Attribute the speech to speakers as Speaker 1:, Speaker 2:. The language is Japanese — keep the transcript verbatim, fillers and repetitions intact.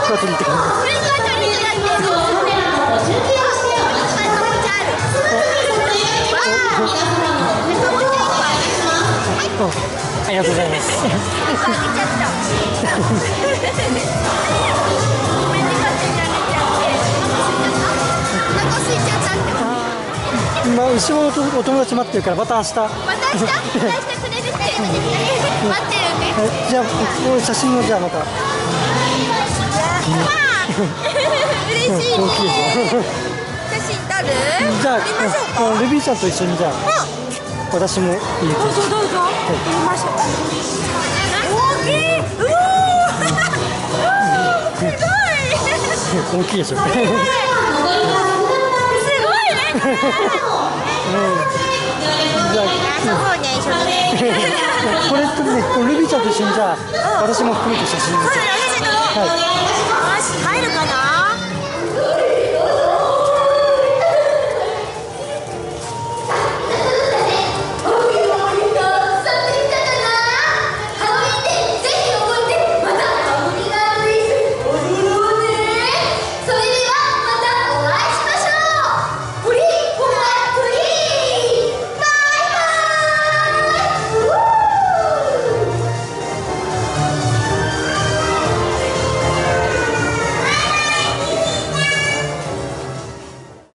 Speaker 1: クワトリって感じ。ありがとうございます。今後ろのお友達待ってるから、また明日。また明日？明日くれるって。待ってるんで。じゃあ、写真をじゃあまた。
Speaker 2: 嬉しいね。写真撮る？
Speaker 1: じゃあ、ルビーちゃんと一緒にじゃあ。私もいいです。どうぞどうぞ。撮りましょう。
Speaker 2: 大きい。うおー。すごい。
Speaker 1: 大きいでしょ。すごい。じゃあ、
Speaker 2: そうね、一緒にね。
Speaker 1: これとね、ルビーちゃんと一緒にじゃあ、私も含めて写真見て。
Speaker 2: はい。入るかな。